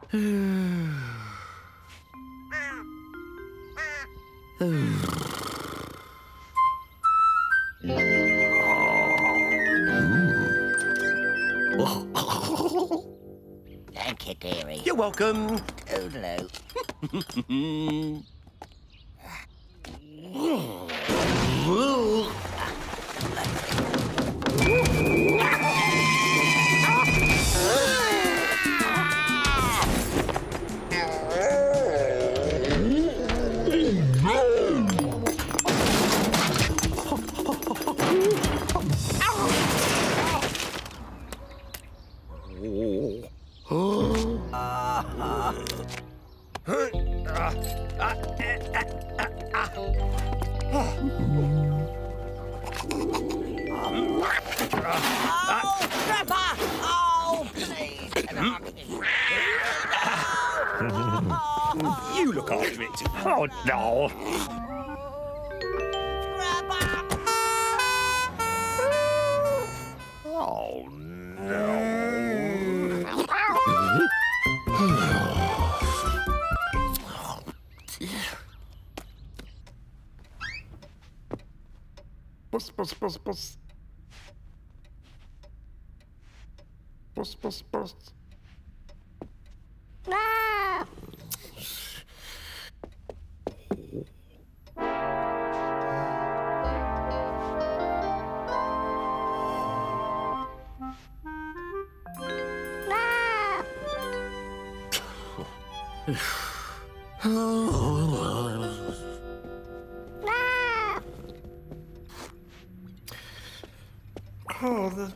Thank you, dearie. You're welcome. Toodaloo. You look after it. Oh, no. Oh, no. Bus, bus, bus, bus. Bus, bus, bus. Oh, that...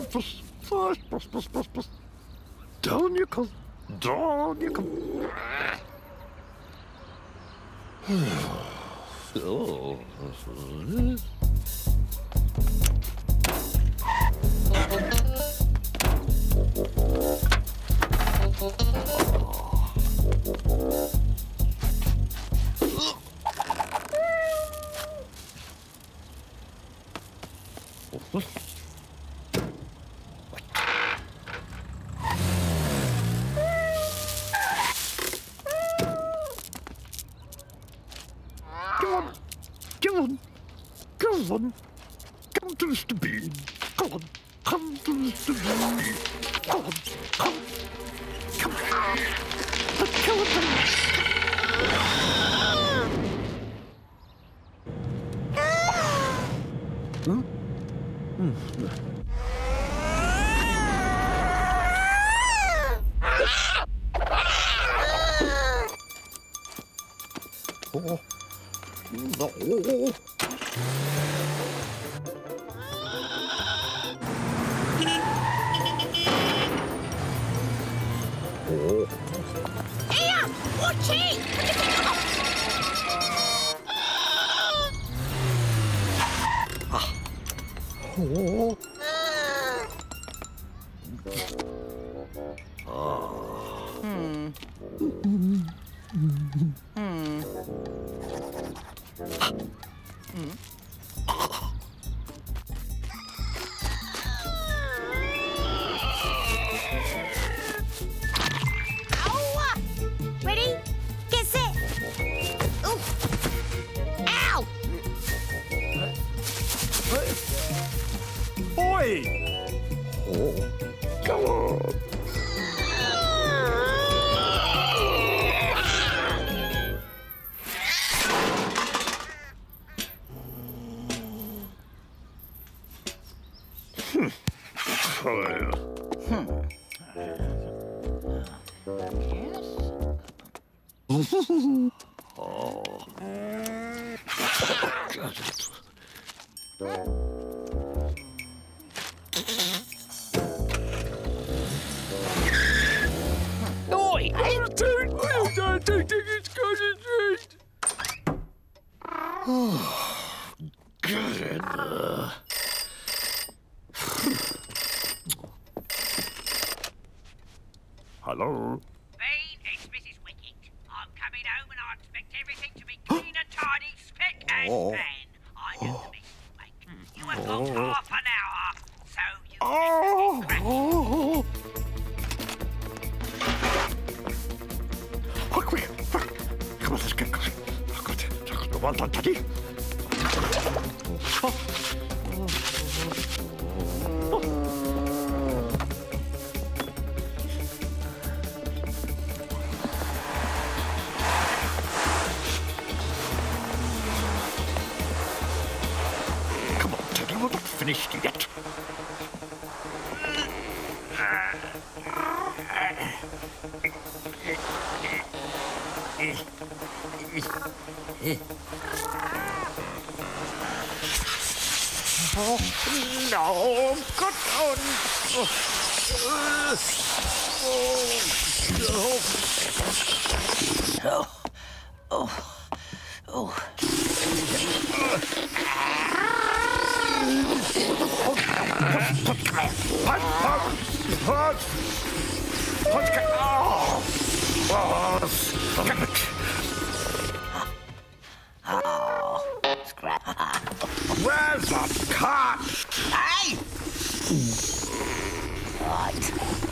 Down you come. Down you come. Oh. Go on. Come to Mr. Bean. Come on. Come to Mr. Bean. Come on. Come. Come. Come on. Huh? Oh. No. Here! Watch it! Oh. Ready? Get set! Ooh. Ow! Oi! Oh. Go on. Oi! I don't think it's concentrate. Get in there. Hello? Bean, it's Mrs. Wicket. I'm coming home and I expect everything to be clean and tidy, spick and Oh. span. I know the mess you make. You have got half an hour, so you Oh. can Oh. Quick. Come on, let's get going. Come on, Daddy. Come on, Teddy, we're not finished yet. Oh, no, good on. Scrap. Where's the cat? Hey! Right.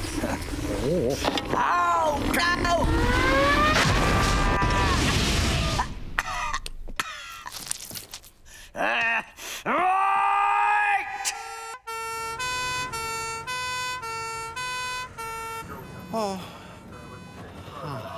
Oh, no! Right! Oh.